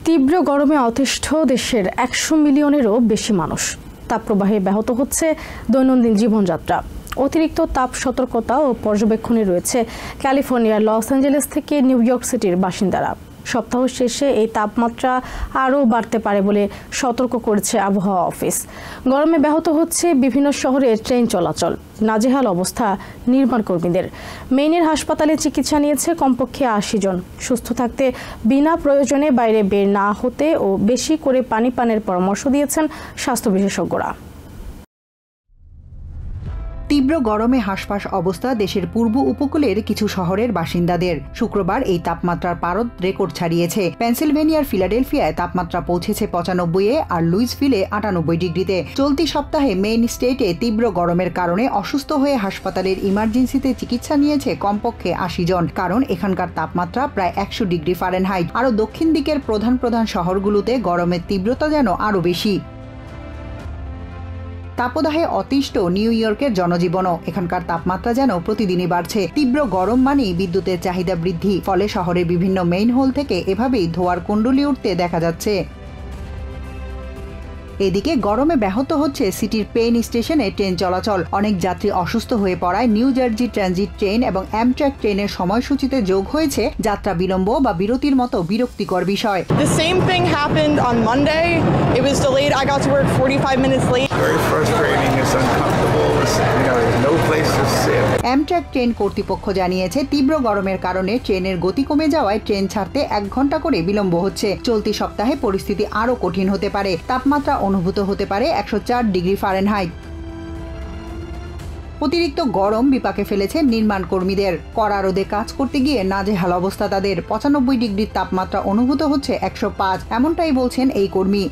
তীব্র গরমে অতিষ্ঠ দেশের ১০০ মিলিয়নেরও বেশি মানুষ। তাপপ্রবাহে ব্যাহত হচ্ছে দৈনন্দিন জীবনযাত্রা। অতিরিক্ত তাপ সতর্কতা ও পর্যবেক্ষণে রয়েছে ক্যালিফোর্নিয়ার লস অ্যাঞ্জেলেস থেকে নিউ ইয়র্ক সিটির বাসিন্দারা। সপ্তাহ শেষে এই তাপমাত্রা আরও বাড়তে পারে বলে সতর্ক করেছে আবহাওয়া অফিস। গরমে ব্যাহত হচ্ছে বিভিন্ন শহরে ট্রেন চলাচল। নাজেহাল অবস্থা নির্মাণ কর্মীদের। মেইনের হাসপাতালে চিকিৎসা নিয়েছে কমপক্ষে ৮০ জন। সুস্থ থাকতে বিনা প্রয়োজনে বাইরে বের না হতে ও বেশি করে পানি পানের পরামর্শ দিয়েছেন স্বাস্থ্য বিশেষজ্ঞরা। তীব্র গরমে হাঁসফাঁস অবস্থা দেশের পূর্ব উপকূলের কিছু শহরের বাসিন্দাদের। শুক্রবার এই তাপমাত্রার পারদ রেকর্ড ছাড়িয়েছে। পেনসিলভেনিয়ার ফিলাডেলফিয়ায় তাপমাত্রা পৌঁছেছে ৯৫-এ আর লুইসভিলে ৯৮ ডিগ্রিতে। চলতি সপ্তাহে মেইন স্টেটে তীব্র গরমের কারণে অসুস্থ হয়ে হাসপাতালের ইমার্জেন্সিতে চিকিৎসা নিয়েছে কমপক্ষে ৮০ জন, কারণ এখানকার তাপমাত্রা প্রায় ১০০ ডিগ্রি ফারেনহাইট। আরও দক্ষিণ দিকের প্রধান প্রধান শহরগুলোতে গরমের তীব্রতা যেন আরও বেশি। তাপদাহে অতিষ্ঠ নিউ ইয়র্কের জনজীবনও। এখানকার তাপমাত্রা যেন প্রতিদিনই বাড়ছে। তীব্র গরম মানেই বিদ্যুতের চাহিদা বৃদ্ধি, ফলে শহরের বিভিন্ন মেইন হোল থেকে এভাবেই ধোঁয়ার কুণ্ডলী উঠতে দেখা যাচ্ছে। এদিকে গরমে ব্যাহত হচ্ছে সিটির পেন স্টেশনে ট্রেন চলাচল। অনেক যাত্রী অসুস্থ হয়ে পড়ায় নিউ জার্জি ট্রানজিট ট্রেন এবং অ্যামট্রাক ট্রেনের সময়সূচিতে যোগ হয়েছে যাত্রা বিলম্ব বা বিরতির মতো বিরক্তিকর বিষয়। The same thing happened on Monday. It was delayed. I got to work 45 minutes late. Very frustrating. It's uncomfortable. There's no place to sit. Amtrak train কর্তৃপক্ষ জানিয়েছে তীব্র গরমের কারণে ট্রেনের গতি কমে যাওয়ায় ট্রেন ছাড়তে ১ ঘন্টা করে বিলম্ব হচ্ছে। চলতি সপ্তাহে পরিস্থিতি আরও কঠিন হতে পারে। তাপমাত্রা অনুভূত হতে পারে ১০৪ ডিগ্রি ফারেনহাইট। অতিরিক্ত গরম বিপাকে ফেলেছে নির্মাণ কর্মীদের। কড়া রোদে কাজ করতে গিয়ে নাজেহাল অবস্থা তাদের। ৯৫ ডিগ্রির তাপমাত্রা অনুভূত হচ্ছে ১০৫, এমনটাই বলছেন এই কর্মী।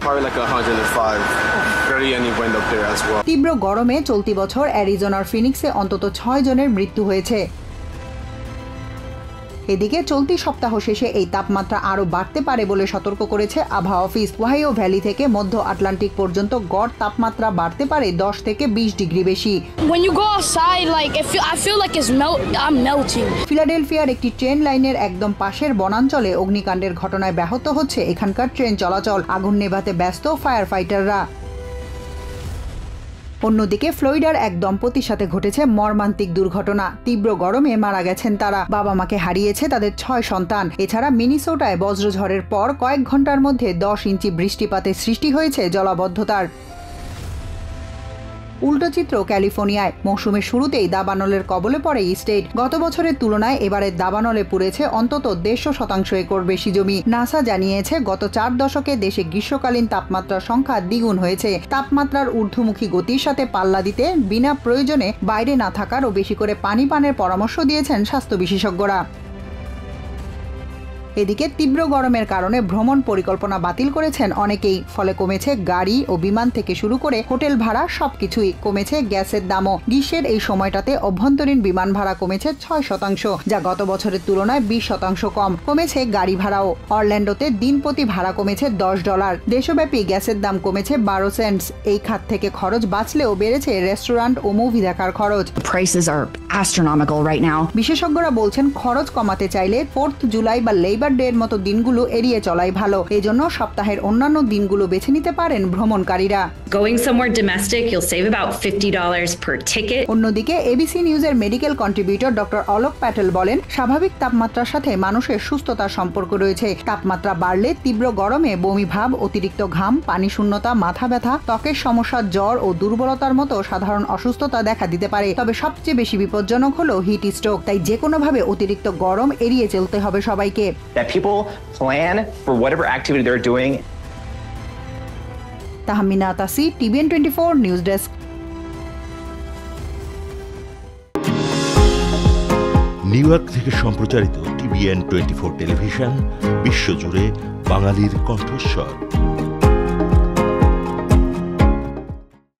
তীব্র গরমে চলতি বছর অ্যারিজোনার ফিনিক্সে অন্তত ৬ জনের মৃত্যু হয়েছে। এদিকে চলতি সপ্তাহ শেষে এই তাপমাত্রা আরও বাড়তে পারে বলে সতর্ক করেছে আবহাওয়া অফিস। ওহাইও ভ্যালি থেকে মধ্য আটলান্টিক পর্যন্ত গড় তাপমাত্রা বাড়তে পারে ১০ থেকে ২০ ডিগ্রি বেশি। ফিলাডেলফিয়ার একটি ট্রেন লাইনের একদম পাশের বনাঞ্চলে অগ্নিকাণ্ডের ঘটনায় ব্যাহত হচ্ছে এখানকার ট্রেন চলাচল। আগুন নেভাতে ব্যস্ত ফায়ার ফাইটাররা। অন্যদিকে ফ্লোরিডার এক দম্পতির সাথে ঘটেছে মর্মান্তিক দুর্ঘটনা। তীব্র গরমে মারা গেছেন তারা। বাবা মাকে হারিয়েছে তাদের ৬ সন্তান। এছাড়া মিনিসোটায় বজ্রঝড়ের পর কয়েক ঘন্টার মধ্যে ১০ ইঞ্চি বৃষ্টিপাতে সৃষ্টি হয়েছে জলাবদ্ধতার। উল্টো চিত্র ক্যালিফোর্নিয়ায়। মৌসুমের শুরুতেই দাবানলের কবলে পড়ে স্টেট। গত বছরের তুলনায় এবারে দাবানলে পুড়েছে অন্তত ১৫০ একর বেশি জমি। নাসা জানিয়েছে গত ৪ দশকে দেশে গ্রীষ্মকালীন তাপমাত্রার সংখ্যা দ্বিগুণ হয়েছে। তাপমাত্রার ঊর্ধ্বমুখী গতির সাথে পাল্লা দিতে বিনা প্রয়োজনে বাইরে না থাকার ও বেশি করে পানি পানের পরামর্শ দিয়েছেন স্বাস্থ্য বিশেষজ্ঞরা। এদিকে তীব্র গরমের কারণে ভ্রমণ পরিকল্পনা বাতিল করেছেন অনেকেই। ফলে কমেছে গাড়ি ও বিমান থেকে শুরু করে হোটেল ভাড়া সবকিছুই। কমেছে গ্যাসের দামও। গ্রীষ্মের এই সময়টাতে অভ্যন্তরীণ বিমান ভাড়া কমেছে ৬%, যা গত বছরের তুলনায় ২০% কম। কমেছে গাড়ি ভাড়াও। অরল্যান্ডোতে দিনপ্রতি ভাড়া কমেছে $10। দেশব্যাপী গ্যাসের দাম কমেছে ১২ সেন্টস। এই খাত থেকে খরচ বাঁচলেও বেড়েছে রেস্টুরেন্ট ও মুভি দেখার খরচ। বিশেষজ্ঞরা বলছেন খরচ কমাতে চাইলে 4th জুলাই বা লেবার ডে এর মতো দিনগুলো এড়িয়ে চলাই ভালো। এজন্য সপ্তাহের অন্যান্য দিনগুলো বেছে নিতে পারেন ভ্রমণকারীরা। অন্যদিকে এবিসি নিউজের medical contributor doctor Alok Patel বলেন, স্বাভাবিক তাপমাত্রার সাথে মানুষের সুস্থতার সম্পর্ক রয়েছে। তাপমাত্রা বাড়লে তীব্র গরমে বমি ভাব, অতিরিক্ত ঘাম, পানি শূন্যতা, মাথা ব্যথা, ত্বকের সমস্যা, জ্বর ও দুর্বলতার মতো সাধারণ অসুস্থতা দেখা দিতে পারে। তবে সবচেয়ে বেশি বিপজ্জনক হলো হিট স্ট্রোক। তাই যে কোনোভাবে অতিরিক্ত গরম এড়িয়ে চলতে হবে সবাইকে। That people plan for whatever activity they're doing. Tahmina Tasi, TVN 24 news ডেস্ক। নিউ ইয়র্ক থেকে সম্প্রচারিত TVN 24 টেলিভিশন বিশ্বজুড়ে বাঙালির কণ্ঠস্বর।